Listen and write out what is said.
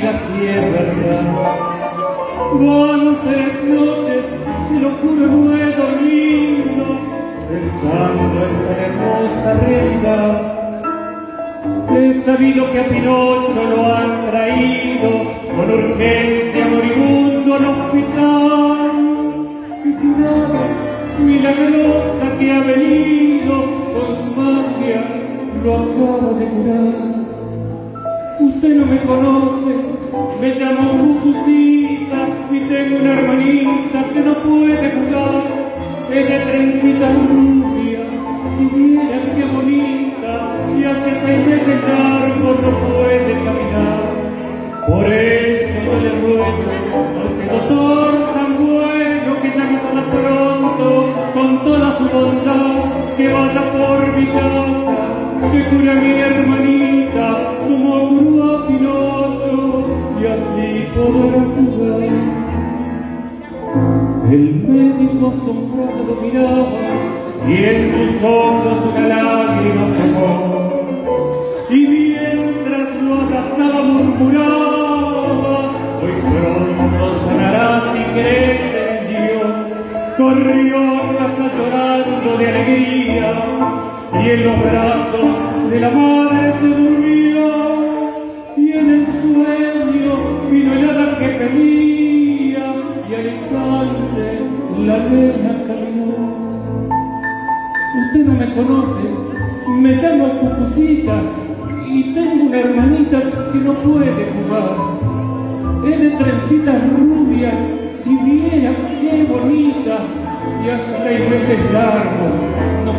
diga si es verdad. Van 3 noches, se lo juro, no he dormido, pensando en tan hermosa realidad. He sabido que a Pinocho lo han traído con urgencia moribundo al hospital, y que una ave milagrosa que ha venido con su magia lo acaba de curar. Usted no me conoce, me llamo Cucucita y tengo una hermanita que no puede jugar, es de trencitas rubias, si vieran qué bonita, y hace 6 meses largos no puede caminar. Por eso yo le ruego a este doctor tan bueno que llame a pronto con toda su bondad, que vaya por mi casa, que cure a mi hermanita como curó a Pinocho y así podrá jugar. El médico asombrado lo miraba y en sus ojos una lágrima asomó, y mientras lo abrazaba murmuraba: hoy pronto sanará si crees en Dios. Corrió a casa llorando de alegría y en los brazos de la madre se durmió, y en el sueño vino el hada que pedía y al instante la nena caminó. Usted no me conoce, me llamo Cucucita y tengo una hermanita que no puede jugar. Es de trencitas rubias, si viera qué bonita, y hace 6 meses largos no